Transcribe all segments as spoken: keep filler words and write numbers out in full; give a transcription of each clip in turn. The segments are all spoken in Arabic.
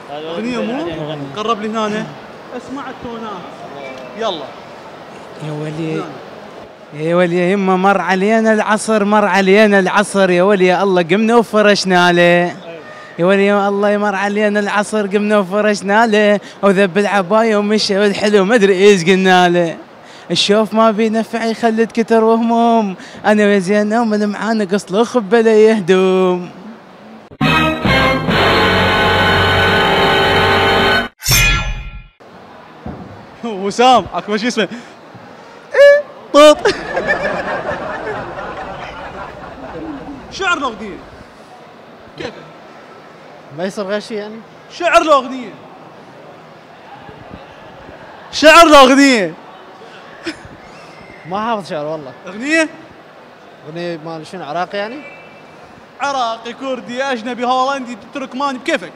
اغنيه مو قرب لي هنا اسمع التونات يلا يا ولي يا ولي يا يما مر علينا العصر مر علينا العصر يا ولي يا الله قمنا وفرشنا له يا ولي يا الله يمر علينا العصر قمنا وفرشنا له وذب العبايه ومشى والحلو ما ادري ايش قلنا له الشوف ما بينفع يخلد كتر وهموم انا وزينه ومن معانا قص خب بلا يهدوم. وسام اكو شيء اسمه ايه طوط. شعر الاغنيه كيف ما يصير غير شيء يعني؟ شعر الاغنيه شعر الاغنيه ما حافظ شعر والله. اغنيه اغنيه مال شنو عراقي يعني؟ عراقي كردي اجنبي هولندي تركماني بكيفك.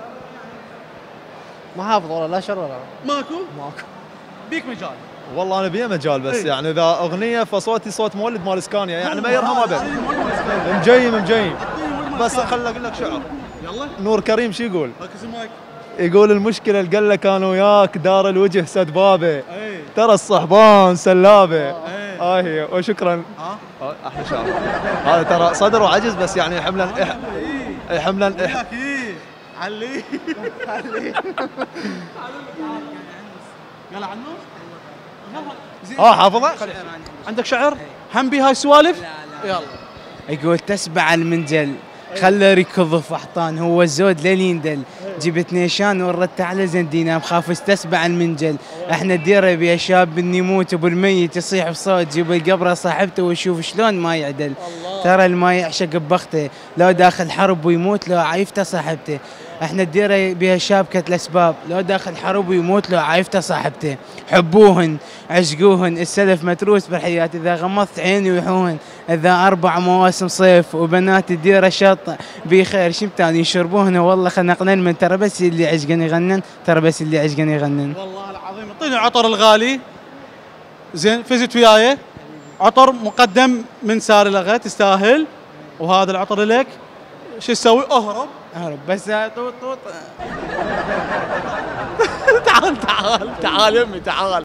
ما حافظ والله لا شعر ولا ماكو ماكو. بيك مجال والله انا بيه مجال بس ايه؟ يعني اذا اغنيه فصوتي صوت مولد مال اسكانيا يعني ما يرهم ابد. مجيم مجيم بس خل اقول لك شعر. يلا نور كريم شو يقول؟ ركز المايك. يقول المشكله القله كان وياك دار الوجه سد بابه ايه ترى الصحبان سلابه. ايه اه هي وشكرا. ها آه، احلى شعر هذا ترى صدر وعجز بس يعني حملا ايه حملا ايه علي علي يلا عنه اه حافظه. عندك شعر هم بهاي السوالف يلا. يقول تسبع المنجل خله ركض فحطان هو الزود لين يندل جبت نيشان وردت على زندينا مخاف استسبع المنجل احنا الديره بيا شاب اني يموت ابو الميت يصيح بصوت جيب القبره صاحبته ويشوف شلون ما يعدل ترى الما يعشق ببخته لو داخل حرب ويموت لو عايفته صاحبته احنا الديره بيها شابكه الاسباب لو داخل حرب ويموت لو عايفته صاحبته حبوهن عشقوهن السلف متروس بالحياه اذا غمضت عيني ويحوهن اذا اربع مواسم صيف وبنات الديره شط بخير شمتان يشربوهن والله خنقنن من ترى بس اللي عشقن يغنن ترى بس اللي عشقن يغنن. والله العظيم اعطيني عطر الغالي زين فزت وياي عطر مقدم من ساري لغة تستاهل وهذا العطر لك شو تسوي؟ اهرب اهرب بس طوط طوط. تعال تعال تعال يمي تعال.